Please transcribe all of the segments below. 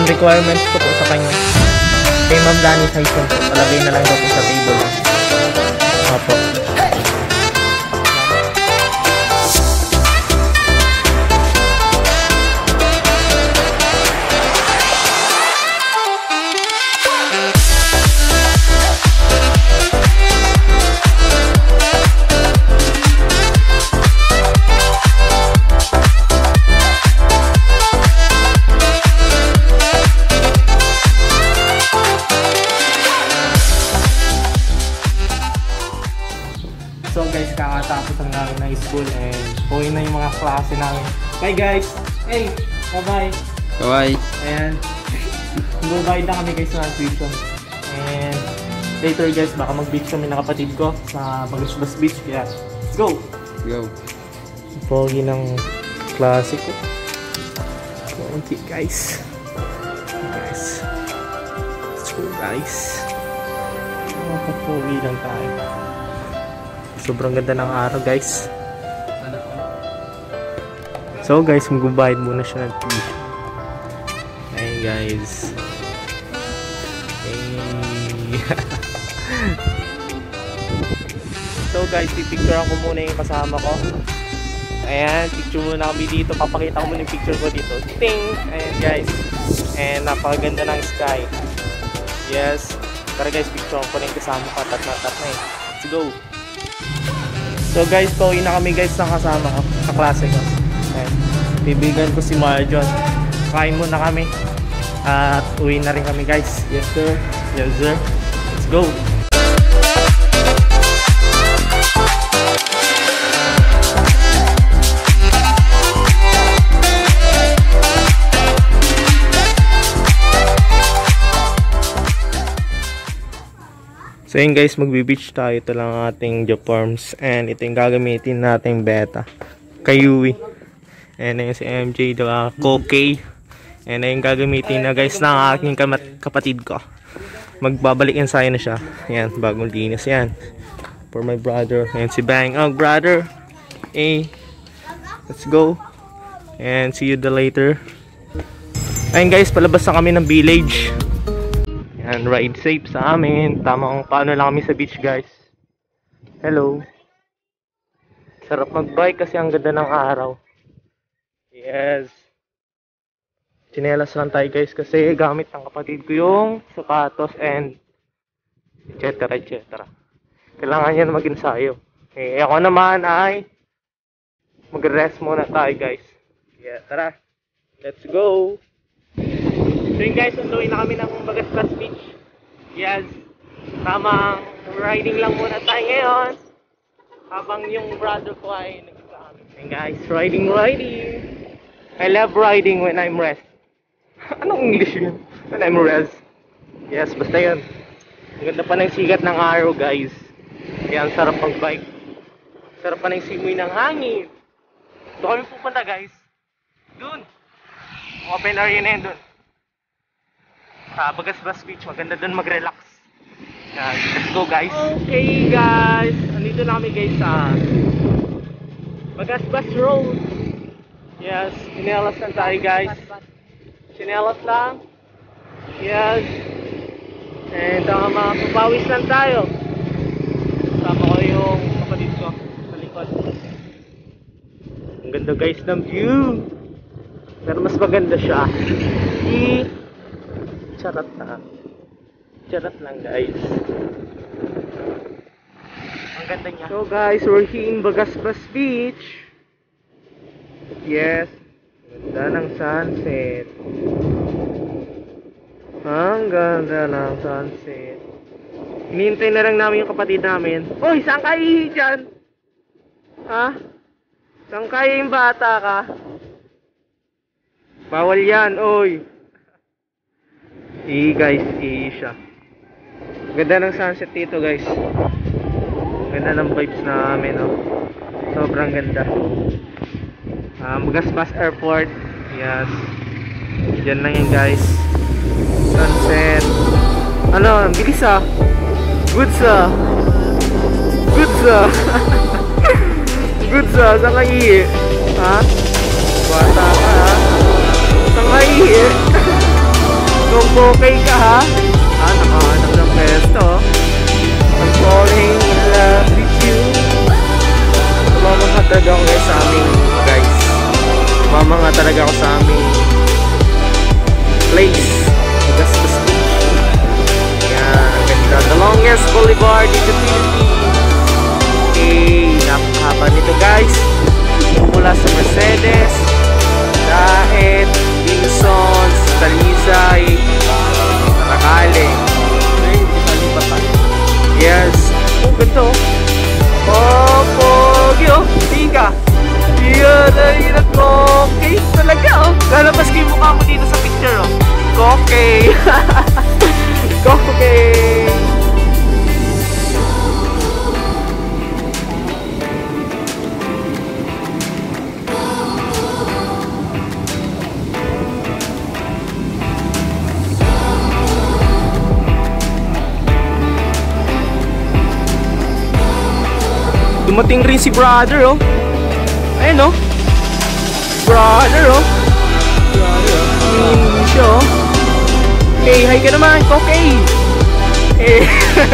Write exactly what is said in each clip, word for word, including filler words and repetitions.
ang requirements ko po sa kanya. Kay Ma'am Lani Saison po, palagay na lang daw po sa table. Opo. So guys, kakatapos ang namin na school and pauwi na yung mga klase namin. Bye guys! Hey! Bye-bye! Bye-bye! And magbabayad na kami guys ng tuition. And later guys, baka mag-beach kami na kapatid ko sa Bagasbas Beach. Kaya, let's go! Go! Pauwi ng klase ko. Kaunti guys. Guys. Let's go guys. Pauwi lang tayo. Sobrang ganda ng araw guys. So guys, magbabayad muna siya ng tuition. Hey guys. Hey. So guys, pipicturean ko muna yung kasama ko. Ayan, picture muna kami dito. Papakita ko muna yung picture ko dito. Ting! Ayan guys. And napakaganda ng sky. Yes. Tara guys, picturean ko na yung kasama ko. Tat na tat na eh. Let's go! So guys, pauwi na kami guys ng kasama ko, sa klase ko. Ayan. Bibigan ko si Marjon. Kain muna kami. At uwi na rin kami guys. Yes sir. Yes sir. Let's go. So yun guys, magbe-beach tayo. Ito lang ang ating Joforms. And ito yung gagamitin nating beta. Kayui. And ayun si M J, diba? Kokay. And ayun gagamitin na guys ng aking kapatid ko. Magbabalik ensayo na siya. Ayan, bagong linis yan. For my brother. And si Bang. Oh, brother. Hey. Let's go. And see you the later. Ayun guys, palabas na kami ng village. And ride safe sa amin. Tamang paano lang kami sa beach guys. Hello. Sarap mag-bike kasi ang ganda ng araw. Yes. Chinelas lang tayo guys kasi gamit ng kapatid ko yung sapatos and etc etc. Kailangan yan mag-ensayo. Eh ako naman ay mag-rest muna tayo guys. Yeah, tara. Let's go. So yun guys, sunduin na kami ng Bagasbas Beach. Yes, tamang riding lang muna tayo ngayon. Habang yung brother ko ay nag-exam. And guys, riding, riding. I love riding when I'm rest. Anong English yun? When I'm rest. Yes, basta yun. Ang ganda pa ng sigat ng araw guys. Kaya ang sarap mag-bike. Sarap pa ng simoy ng hangin. Doon kami pupunta guys. Doon. Open area na yun doon. Sa Bagasbas Beach, maganda doon mag-relax. Uh, let's go guys. Okay guys, andito na kami guys sa Bagasbas Road. Yes, chinelas lang tayo guys. Chinelas lang. Yes. And uh, mga papawis lang tayo. Sama ko yung kapatid ko sa likod. Ang ganda guys ng view. Pero mas maganda siya. I Charot na. Charot lang guys. Ang ganda niya. So guys, we're here in Bagasbas Beach. Yes. Ganda ng sunset. Ang ganda ng sunset. Hinihintay na lang namin yung kapatid namin. Uy, saan ka ihi dyan? Ha? Saan kaya yung bata ka? Bawal yan, uy. Ihi guys, ihi siya. Ganda ng sunset dito guys. Ganda ng vibes namin, no? Sobrang ganda. um, Bagasbas Airport. Yes. Diyan lang yan guys. Sunset. Ano, ang bilis ah. Goods ah. Goods ah. Goods ah, saan ka ihi? Ha? Bata ka ha? Saan ka ihi? Kung okay ka ha. Ah, nakahanap ng pesto. I'm falling in love with you. Tumamang nga talaga ako guys sa aming guys. Tumamang nga talaga ako sa aming place. Augustus Beach. Yan, ang ganda. The longest boulevard in the Philippines. Okay, napakahaba nito guys. Mula sa Mercedes, Daet, Vinsons, Talisay, Nakakaling. Yes. Oh, ganda oh. Oh, pogi oh. Tingka. Yan ay nag-okay talaga oh. Lalabas kayo mukha mo dito sa picture oh. Kokey. Kokey. Dumating rin si brother oh. Ayun oh. Brother oh. Brother oh. Hindi siya oh. Hey, hi ka naman, Kokey. Hey.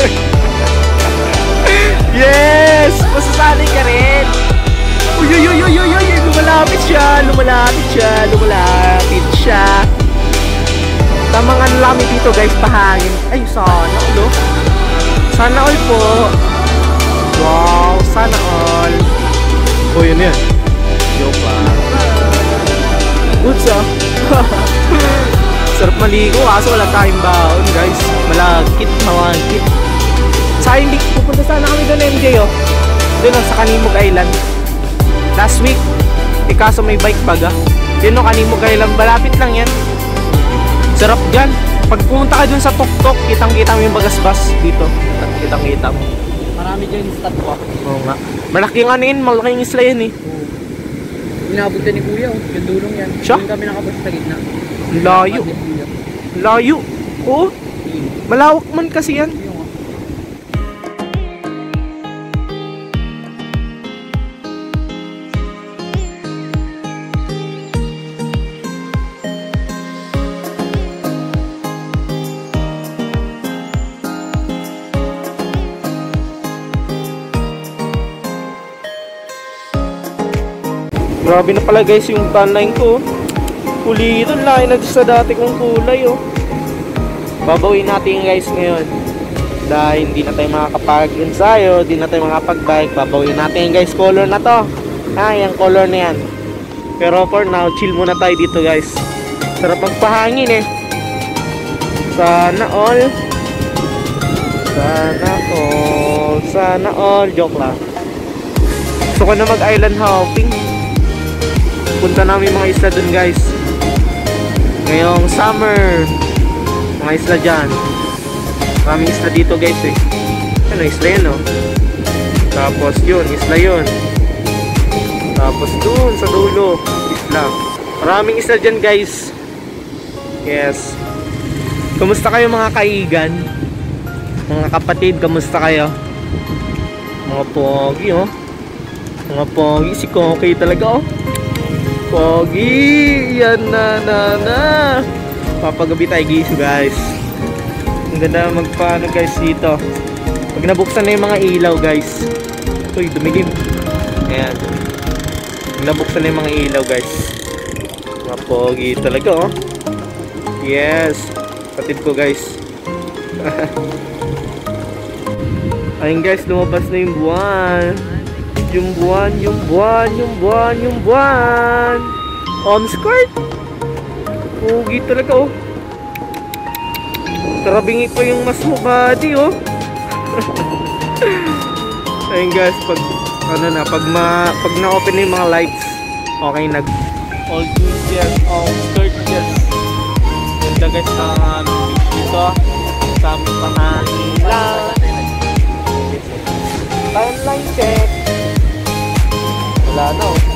Yes! Masasali ka rin. Uy, uy, uy, uy, uy, uy. Lumalapit siya, lumalapit siya, lumalapit siya. Tamang ano lang dito guys, pahangin. Ay, sana all oh. Sana all po. Wow, sana all. Oh, yun yan. Joke lang. Goods ah. Sarap maligo, kaso wala tayong baon guys. Malagkit, mawagkit. Sa hindi, pupunta sana kami doon M J oh. Doon lang sa Kanimog Island. Last week, eh kaso may bike bag ah. Yun o, Kanimog Island, malapit lang yan. Sarap dyan. Pag pumunta ka dun sa Tuktok, kitang-kita mo yung bagasbas dito. Kitang-kita mo. Marami dyan yung stop ko. Oo nga. Malaking ano yun, malaking isla yun eh. Oo. Inabot din ni Kuya, oh. Yung dulong yan. Siya? Doon kami nakabot sa gitna. Layo. Layo. Oo. Malawak man kasi yan. Grabe na pala guys yung tanline ko. Pulido, lain na sa dati kong kulay oh. Babawin natin guys ngayon. Dahil hindi na tayo makakapag-ensayo, hindi na tayo makakapag-bike. Babawin natin guys color na to. Ha, yung color na yan. Pero for now, chill muna tayo dito guys. Sarap magpahangin eh. Sana all. Sana all. Sana all. Joke lang. Gusto ko na mag-island hopping. Punta namin mga isla dun guys ngayong summer. Mga isla dyan. Maraming isla dito guys eh. Ano isla yan oh. Tapos yun, isla yun. Tapos dun sa dulo, isla. Maraming isla dyan guys. Yes. Kamusta kayo mga kaigan? Mga kapatid, kamusta kayo? Mga pogi oh. Mga pogi, si Kokey talaga oh. Pogi, yan na na na. Papagabi tayo guys. Ang ganda magpaano guys dito. Pag nabuksan na yung mga ilaw guys. Uy, dumigim. Ayan. Pag nabuksan na yung mga ilaw guys. Mga pogi talaga oh. Yes. Patid ko guys. Ayun guys, lumabas na yung buwan. Yung buwan, yung buwan, yung buwan, yung buwan. On skirt. Pugi talaga oh. Karabingi pa yung mas mo body oh. Ayun guys, pag ano na, pag ma pag na-open na yung mga lights, okay nag all good yes, all skirt yes. Ganda guys ang aming beach dito. Kasama pangangin lang. Timeline check. Wala na oh.